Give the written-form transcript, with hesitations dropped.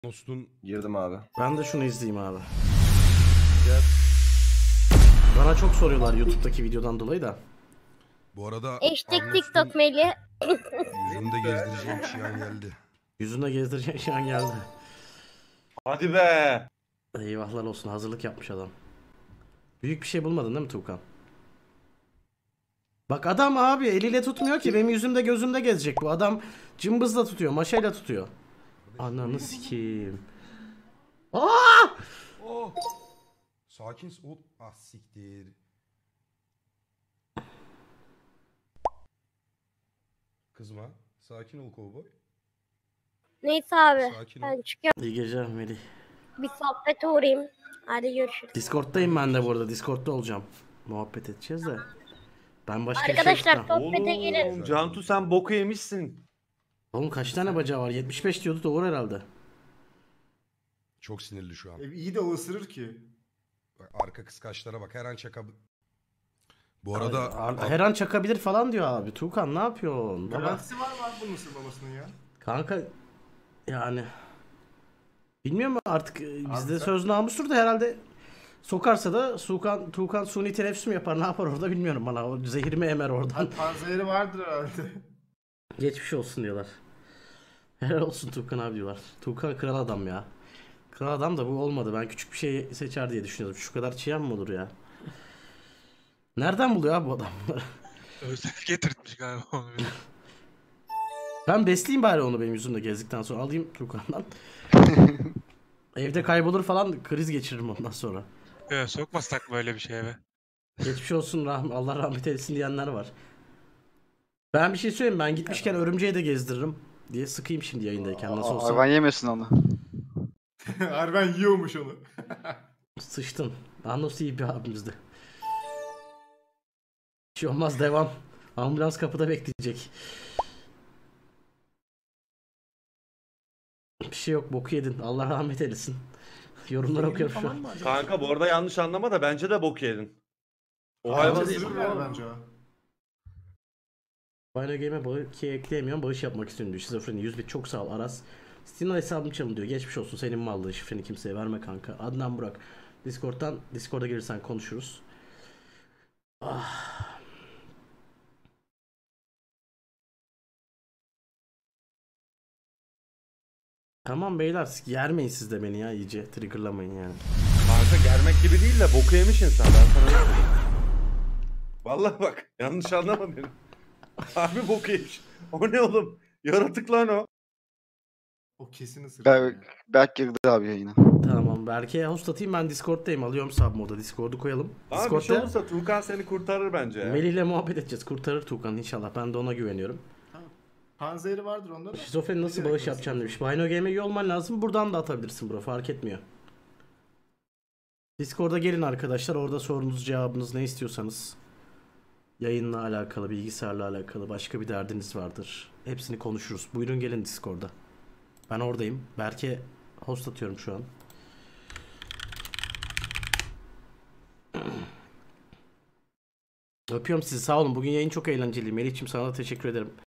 Nostun Girdim abi. Ben de şunu izleyeyim abi. gel. Bana çok soruyorlar YouTube'daki videodan dolayı da. Bu arada Hashtag Anlos'un TikTok Melih. yüzünde gezdireceğim Şiyan geldi. Yüzüne gezdirecek şey an geldi. Hadi be. Eyvahlar olsun, hazırlık yapmış adam. Büyük bir şey bulmadın değil mi Tuğkan? Bak adam abi eliyle tutmuyor ki, benim yüzümde gözümde gezecek bu. Adam cımbızla tutuyor, maşayla tutuyor. Ananı sikeyim. Aa! Oh! Sakin ol. Ah siktir. Kızma. Sakin ol kovboy. Neyse abi. Sakin ol. Ben çıkıyorum. İyi geceler Melih. Bir sohbete uğrayayım. Hadi görüşürüz. Discord'dayım ben de bu arada. Discord'da olacağım. Muhabbet edeceğiz de. Ben başka bir şey Arkadaşlar istemem. sohbete gelin. Oğlum Cantu sen boku yemişsin. Oğlum kaç tane bacağı var? 75 diyordu, doğru herhalde. Çok sinirli şu an. İyi de o ısırır ki. Bak, arka kıskaçlara bak. Her an çaka... Bu arada Her an çakabilir falan diyor abi. Tuğkan ne yapıyorsun? Baba. Garantisi var mı abi bunun ısırmamasının ya? Kanka yani bilmiyorum artık, bizde sen- söz namustur da herhalde sokarsa da Tuğkan suni teneffüs mü yapar, ne yapar orada bilmiyorum, bana o zehir mi emer oradan. Panzehiri vardır herhalde. Geçmiş olsun diyorlar. Helal olsun Tuğkan abi diyorlar. Tuğkan kral adam ya. Kral adam da bu olmadı, ben küçük bir şey seçer diye düşünüyordum. Şu kadar çiğen mi olur ya? Nereden buluyor abi bu adam bunları? Özel getirtmiş galiba onu bir. Ben besleyeyim bari onu, benim yüzümde gezdikten sonra alayım Tuğkan'dan. Evde kaybolur falan, kriz geçiririm ondan sonra. Sokmasak böyle bir şey eve. Geçmiş olsun, Allah rahmet eylesin diyenler var. Ben bir şey söyleyeyim, ben gitmişken örümceği de gezdiririm diye sıkayım şimdi yayındayken, nasıl olsa. Hayvan yemesin onu. Harben yiyormuş onu. Sıçtın. Anlos iyi bir abimizdi. Bir şey olmaz, devam. Ambulans kapıda bekleyecek. Bir şey yok, boku yedin. Allah rahmet eylesin. Yorumlar okuyorum şu an. Kanka bu arada yanlış anlama da bence de bok yedin. O Hayvan hayvan değil. Isırır yani bence o. Final Game'e bağış ekleyemiyorum. Bağış yapmak istiyorum diyor. Şizofreni 100 bit, çok sağ ol Aras. Steam'den hesabım çalın diyor. Geçmiş olsun, senin mi aldığın şifreni kimseye verme kanka. Adnan Burak. Discord'a gelirsen konuşuruz. Ah. Tamam beyler, yermeyin siz de beni ya, iyice triggerlamayın yani. Kanka germek gibi değil de boku yemiş insan, ben sana öyle söyleyeyim. Vallahi bak yanlış anlama beni. Abi boku yemiş. O ne oğlum? Yaratık lan o. O kesin ısırır. Berk girdi abi yayına. Tamam, Berke'ye host atayım, ben Discord'dayım, alıyorum sub moda, Discord'u koyalım. Abi bir şey Discord'da olursa Tuğkan seni kurtarır bence ya. Melih'le muhabbet edeceğiz, kurtarır Tuğkan inşallah, ben de ona güveniyorum. Panzehiri vardır onda da. Şizofreni nasıl Direkt bağış yapacağım demiş. Bino Game'e üye olman lazım, buradan da atabilirsin bro, fark etmiyor. Discord'a gelin arkadaşlar, orada sorunuz cevabınız ne istiyorsanız. Yayınla alakalı, bilgisayarla alakalı, başka bir derdiniz vardır. Hepsini konuşuruz. Buyurun gelin Discord'a. Ben oradayım. Berke host atıyorum şu an. Öpüyorum sizi, sağ olun. Bugün yayın çok eğlenceli. Melih'ciğim sana da teşekkür ederim.